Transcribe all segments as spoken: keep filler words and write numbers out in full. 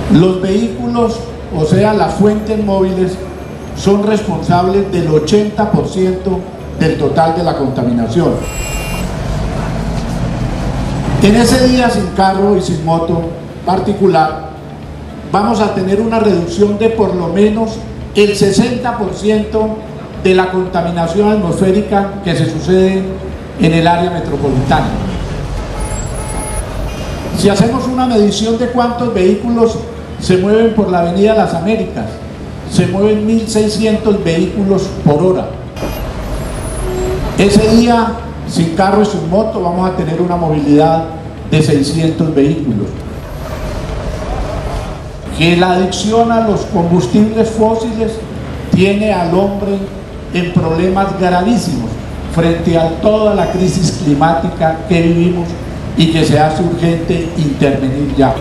Los vehículos, o sea, las fuentes móviles, son responsables del ochenta por ciento del total de la contaminación. En ese día sin carro y sin moto particular, vamos a tener una reducción de por lo menos el sesenta por ciento de la contaminación atmosférica que se sucede en el área metropolitana. Si hacemos una medición de cuántos vehículos se mueven por la avenida Las Américas, se mueven mil seiscientos vehículos por hora. Ese día, sin carro y sin moto, vamos a tener una movilidad de seiscientos vehículos. Que la adicción a los combustibles fósiles tiene al hombre en problemas gravísimos frente a toda la crisis climática que vivimos y que se hace urgente intervenir ya.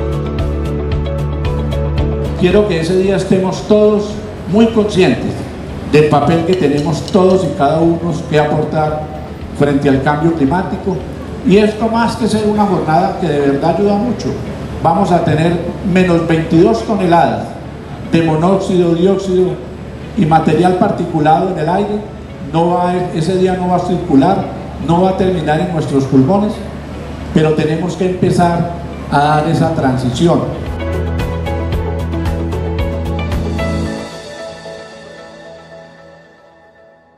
Quiero que ese día estemos todos muy conscientes del papel que tenemos todos y cada uno que aportar frente al cambio climático, y esto más que ser una jornada que de verdad ayuda mucho. Vamos a tener menos veintidós toneladas de monóxido, dióxido y material particulado en el aire. No va, ese día no va a circular, no va a terminar en nuestros pulmones, pero tenemos que empezar a dar esa transición.